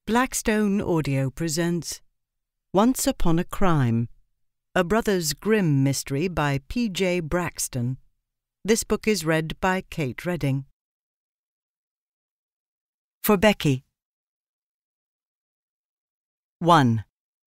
Blackstone Audio presents Once Upon a Crime, a Brothers Grimm Mystery by P.J. Brackston. This book is read by Kate Redding. For Becky. 1.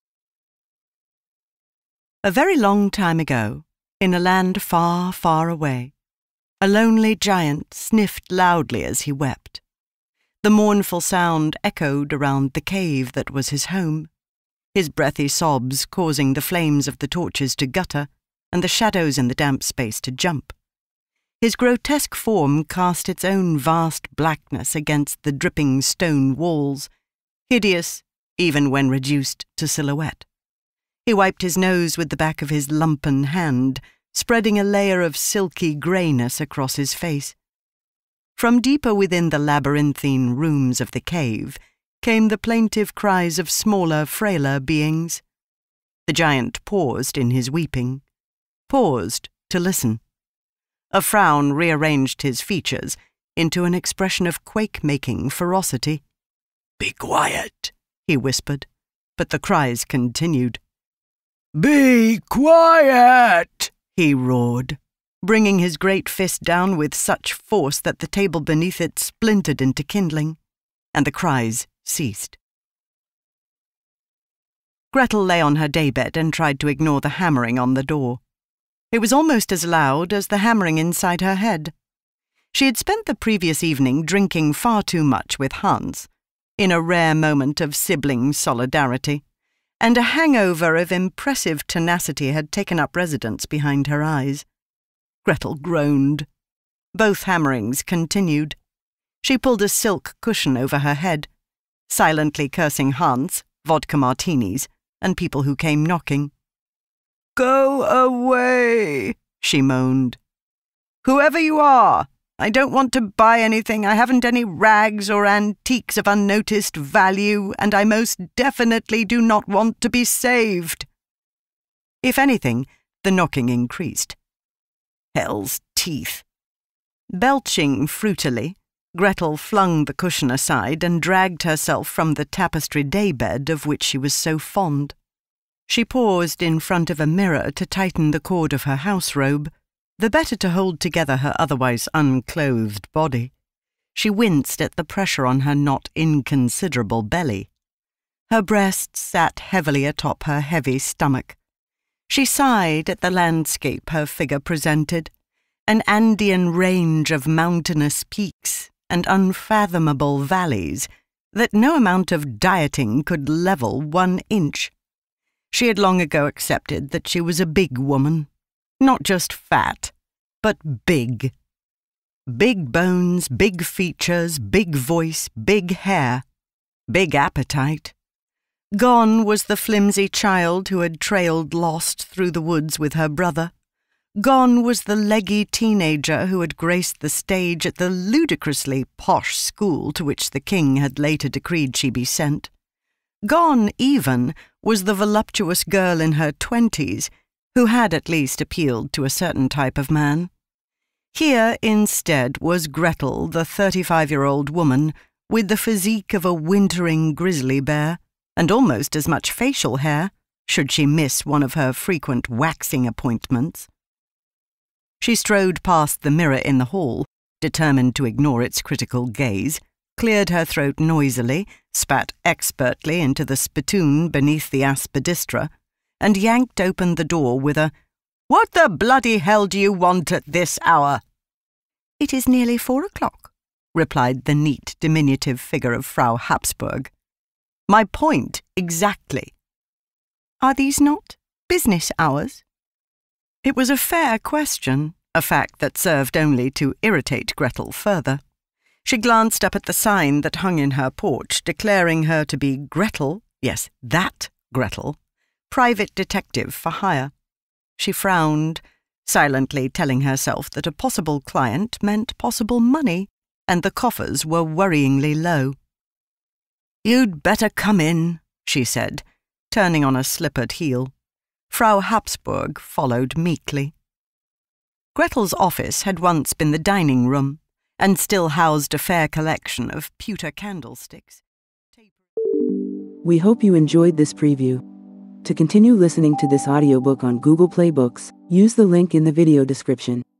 A very long time ago, in a land far, far away, a lonely giant sniffed loudly as he wept. The mournful sound echoed around the cave that was his home, his breathy sobs causing the flames of the torches to gutter and the shadows in the damp space to jump. His grotesque form cast its own vast blackness against the dripping stone walls, hideous even when reduced to silhouette. He wiped his nose with the back of his lumpen hand, spreading a layer of silky greyness across his face. From deeper within the labyrinthine rooms of the cave came the plaintive cries of smaller, frailer beings. The giant paused in his weeping, paused to listen. A frown rearranged his features into an expression of quake-making ferocity. "Be quiet," he whispered, but the cries continued. "Be quiet," he roared, bringing his great fist down with such force that the table beneath it splintered into kindling, and the cries ceased. Gretel lay on her daybed and tried to ignore the hammering on the door. It was almost as loud as the hammering inside her head. She had spent the previous evening drinking far too much with Hans, in a rare moment of sibling solidarity, and a hangover of impressive tenacity had taken up residence behind her eyes. Gretel groaned. Both hammerings continued. She pulled a silk cushion over her head, silently cursing Hans, vodka martinis, and people who came knocking. "Go away," she moaned. "Whoever you are, I don't want to buy anything. I haven't any rags or antiques of unnoticed value, and I most definitely do not want to be saved." If anything, the knocking increased. Hell's teeth. Belching fruitily, Gretel flung the cushion aside and dragged herself from the tapestry daybed of which she was so fond. She paused in front of a mirror to tighten the cord of her house robe, the better to hold together her otherwise unclothed body. She winced at the pressure on her not inconsiderable belly. Her breasts sat heavily atop her heavy stomach. She sighed at the landscape her figure presented, an Andean range of mountainous peaks and unfathomable valleys that no amount of dieting could level 1 inch. She had long ago accepted that she was a big woman, not just fat, but big. Big bones, big features, big voice, big hair, big appetite. Gone was the flimsy child who had trailed lost through the woods with her brother. Gone was the leggy teenager who had graced the stage at the ludicrously posh school to which the king had later decreed she be sent. Gone, even, was the voluptuous girl in her 20s, who had at least appealed to a certain type of man. Here, instead, was Gretel, the 35-year-old woman, with the physique of a wintering grizzly bear, and almost as much facial hair, should she miss one of her frequent waxing appointments. She strode past the mirror in the hall, determined to ignore its critical gaze, cleared her throat noisily, spat expertly into the spittoon beneath the aspidistra, and yanked open the door with a, "What the bloody hell do you want at this hour?" "It is nearly 4 o'clock," replied the neat, diminutive figure of Frau Habsburg. "My point, exactly." "Are these not business hours?" It was a fair question, a fact that served only to irritate Gretel further. She glanced up at the sign that hung in her porch, declaring her to be Gretel, yes, that Gretel, private detective for hire. She frowned, silently telling herself that a possible client meant possible money, and the coffers were worryingly low. "You'd better come in," she said, turning on a slippered heel. Frau Habsburg followed meekly. Gretel's office had once been the dining room, and still housed a fair collection of pewter candlesticks. We hope you enjoyed this preview. To continue listening to this audiobook on Google Play Books, use the link in the video description.